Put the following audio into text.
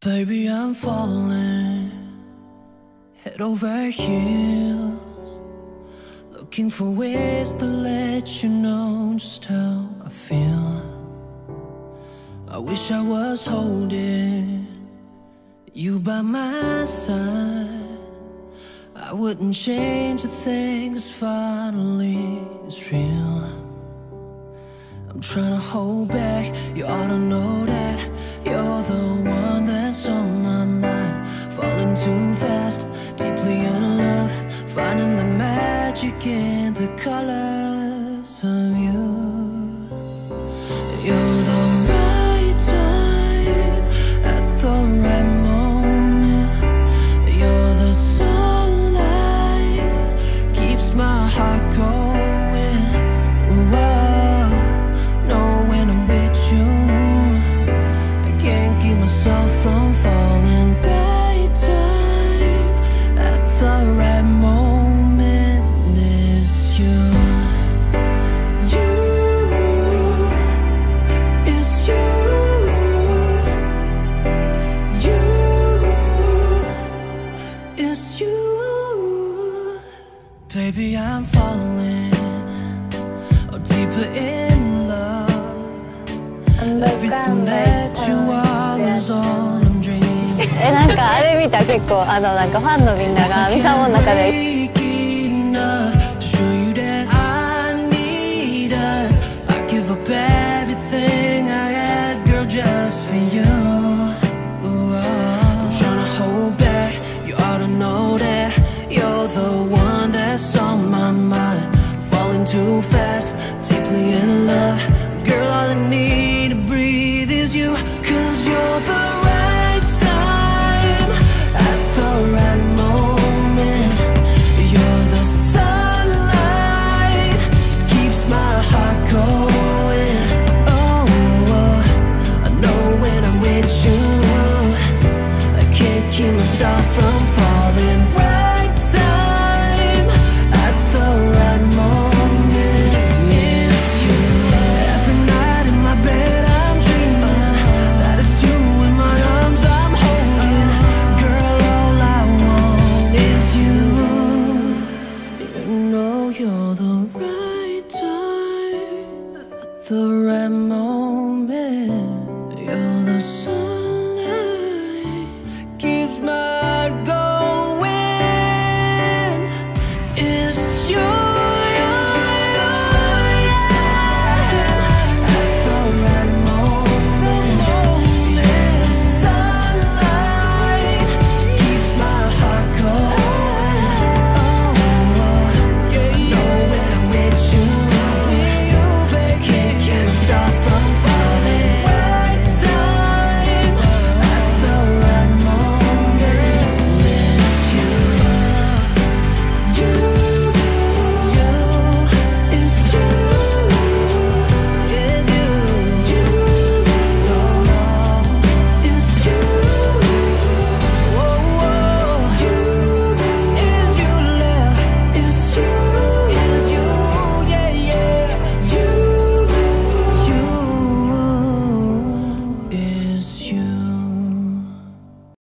Baby, I'm falling head over heels, looking for ways to let you know just how I feel. I wish I was holding you by my side. I wouldn't change a thing, 'cause finally it's real. I'm trying to hold back, you ought to know that you're the one that's on my mind. Falling too fast, deeply in love, finding the magic in the colors of you. You're the right time at the right moment. You're the sunlight, keeps my heart going. Whoa, know when I'm with you, I can't keep myself from falling. Right time at the right moment is you. You, it's you. You, it's you. Baby, I'm falling, oh, deeper in love. Everything that you are is all I'm dreaming. なんかあれ見た、結構なんかファンのみんながミサモの中で Everything I have, girl, just for you. I'm trying to hold back, you ought to know that you're the one that's on my mind. Falling too fast, deeply in love, girl, all I need to breathe is you. 'Cause you're the right time at the right moment. You're the sunlight, keeps my heart going. Oh, I know when I'm with you, I can't keep myself from